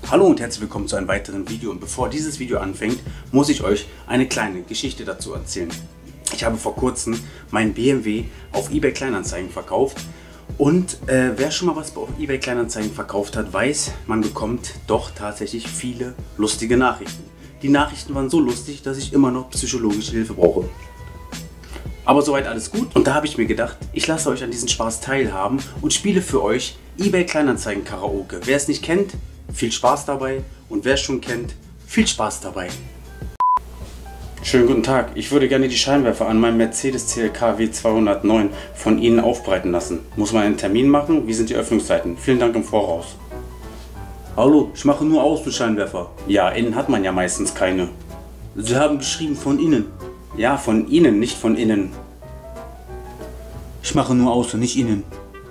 Hallo und herzlich willkommen zu einem weiteren Video, und bevor dieses Video anfängt, muss ich euch eine kleine Geschichte dazu erzählen. Ich habe vor kurzem meinen BMW auf eBay Kleinanzeigen verkauft und wer schon mal was auf eBay Kleinanzeigen verkauft hat, weiß, man bekommt doch tatsächlich viele lustige Nachrichten. Die Nachrichten waren so lustig, dass ich immer noch psychologische Hilfe brauche. Aber soweit alles gut, und da habe ich mir gedacht, ich lasse euch an diesem Spaß teilhaben und spiele für euch eBay Kleinanzeigen Karaoke. Wer es nicht kennt, viel Spaß dabei, und wer es schon kennt, viel Spaß dabei. Schönen guten Tag, ich würde gerne die Scheinwerfer an meinem Mercedes CLK W209 von Ihnen aufbereiten lassen. Muss man einen Termin machen? Wie sind die Öffnungszeiten? Vielen Dank im Voraus. Hallo, ich mache nur aus, du Scheinwerfer. Ja, innen hat man ja meistens keine. Sie haben geschrieben von innen. Ja, von Ihnen, nicht von innen. Ich mache nur aus und nicht innen.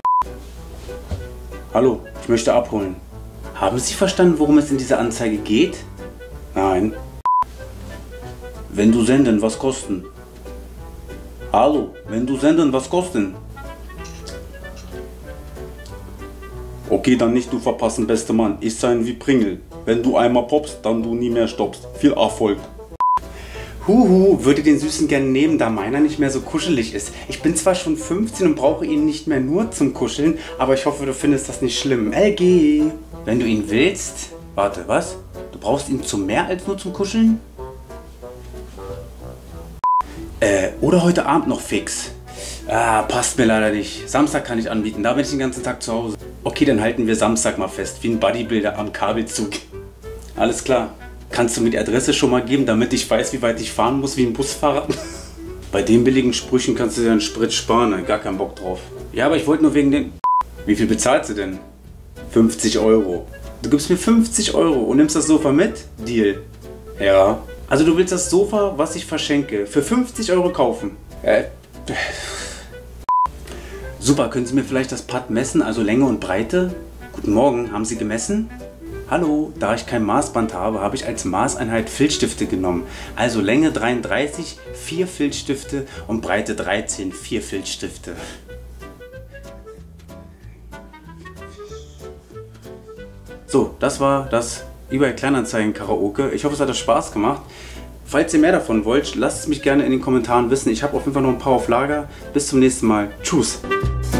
Hallo, ich möchte abholen. Haben Sie verstanden, worum es in dieser Anzeige geht? Nein. Wenn du senden, was kosten? Hallo, wenn du senden, was kosten? Okay, dann nicht du verpassen, bester Mann. Ich sein wie Pringel. Wenn du einmal poppst, dann du nie mehr stoppst. Viel Erfolg. Huhu, würde den Süßen gerne nehmen, da meiner nicht mehr so kuschelig ist. Ich bin zwar schon 15 und brauche ihn nicht mehr nur zum Kuscheln, aber ich hoffe, du findest das nicht schlimm. LG, wenn du ihn willst... Warte, was? Du brauchst ihn zum mehr als nur zum Kuscheln? Oder heute Abend noch fix. Ah, passt mir leider nicht. Samstag kann ich anbieten, da bin ich den ganzen Tag zu Hause. Okay, dann halten wir Samstag mal fest, wie ein Bodybuilder am Kabelzug. Alles klar. Kannst du mir die Adresse schon mal geben, damit ich weiß, wie weit ich fahren muss, wie ein Busfahrer? Bei den billigen Sprüchen kannst du dir einen Sprit sparen, gar keinen Bock drauf. Ja, aber ich wollte nur wegen den... Wie viel bezahlst du denn? 50 Euro. Du gibst mir 50 Euro und nimmst das Sofa mit? Deal. Ja. Also du willst das Sofa, was ich verschenke, für 50 Euro kaufen? Super, können Sie mir vielleicht das Pad messen, also Länge und Breite? Guten Morgen, haben Sie gemessen? Hallo, da ich kein Maßband habe, habe ich als Maßeinheit Filzstifte genommen. Also Länge 33, 4 Filzstifte und Breite 13, 4 Filzstifte. So, das war das eBay Kleinanzeigen Karaoke. Ich hoffe, es hat euch Spaß gemacht. Falls ihr mehr davon wollt, lasst es mich gerne in den Kommentaren wissen. Ich habe auf jeden Fall noch ein paar auf Lager. Bis zum nächsten Mal. Tschüss.